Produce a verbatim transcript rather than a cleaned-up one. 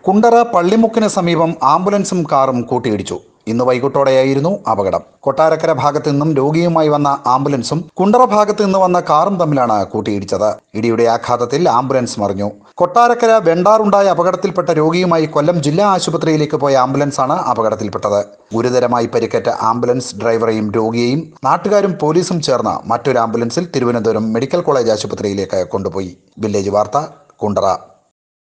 കുണ്ടറ പള്ളിമുക്കിന് സമീപം ആംബുലൻസും കാറും കൂട്ടിയിടിച്ചു. ഇന്ന് വൈകിട്ടോടെയായിരുന്നു അപകടം. കൊട്ടാരക്കര ഭാഗത്തു നിന്നും രോഗിയുമായി വന്ന ആംബുലൻസും കുണ്ടറ ഭാഗത്തു നിന്ന് വന്ന കാറും തമ്മിലാണ് കൂട്ടിയിടിച്ചത്. ഇടിയുടെ ആഘാതത്തിൽ ആംബുലൻസ് മറിഞ്ഞു. കൊട്ടാരക്കര വെണ്ടാറുണ്ടായ അപകടത്തിൽപ്പെട്ട രോഗിയുമായി കൊല്ലം ജില്ലാ ആശുപത്രിയിലേക്ക് പോയ ആംബുലൻസാണ് അപകടത്തിൽപ്പെട്ടത്. ഗുരുതരമായി പരിക്കേറ്റ ആംബുലൻസ് ഡ്രൈവറെയും രോഗിയെയും നാട്ടുകാരും പോലീസും ചേർന്ന് മറ്റൊരു ആംബുലൻസിൽ തിരുവനന്തപുരം മെഡിക്കൽ കോളേജ് ആശുപത്രിയിലേക്ക് കൊണ്ടുപോയി. വില്ലേജ് വാർത്ത, കുണ്ടറ.